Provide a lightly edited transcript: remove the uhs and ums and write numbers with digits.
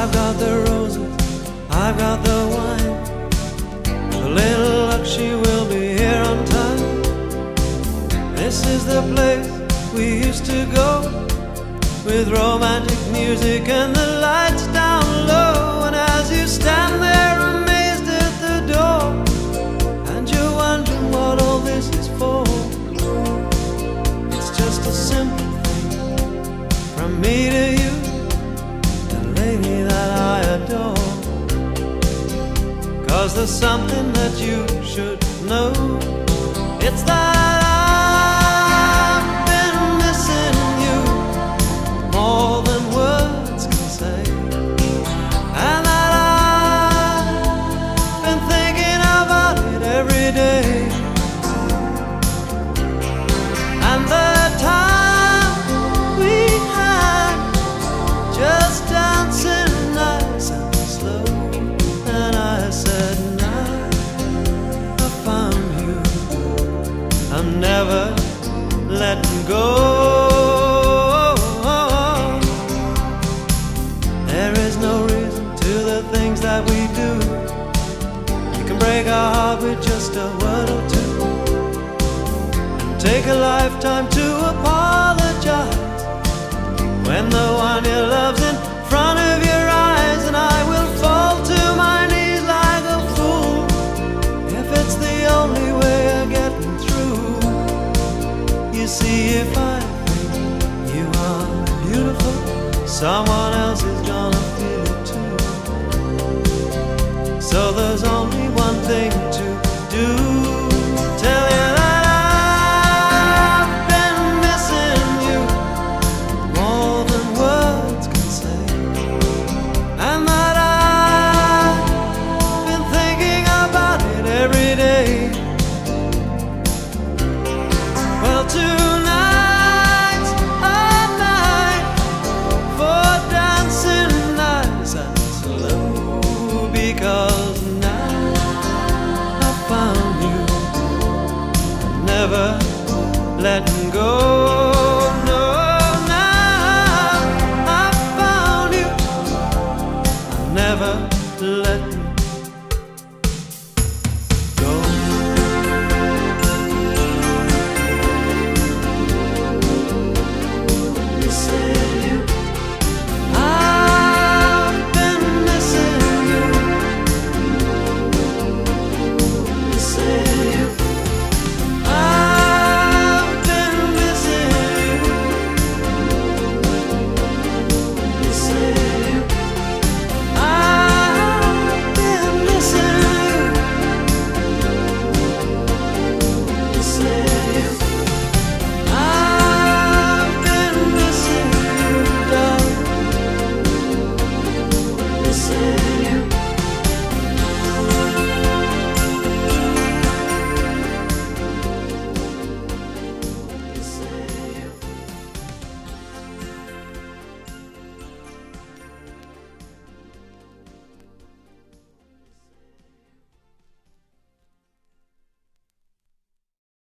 I've got the roses, I've got the wine. With a little luck she will be here on time. This is the place we used to go, with romantic music and the lights down low. And as you stand there amazed at the door, and you're wondering what all this is for, it's just a simple thing from me to you, the lady that I adore. 'Cause there's something that you should know. It's that I've been missing you more than words can say, and that I've been thinking about it every day. And the time we had, just dancing nice and slow, and I said, now I found you, I'm never letting go. There is no reason to the things that we do. You can break our heart with just a word or two, and take a lifetime to apologize when the one you love's in front of your eyes. And I will fall to my knees like a fool if it's the only way of getting through. You see, if I think you are beautiful, someone else is gonna feel it too. So there's only one thing to do, tell you that I've been missing you more than words can say, and that I've been thinking about it every day. Well, tonight's a night for dancing nice and slow, because now I found you, I'm never letting go.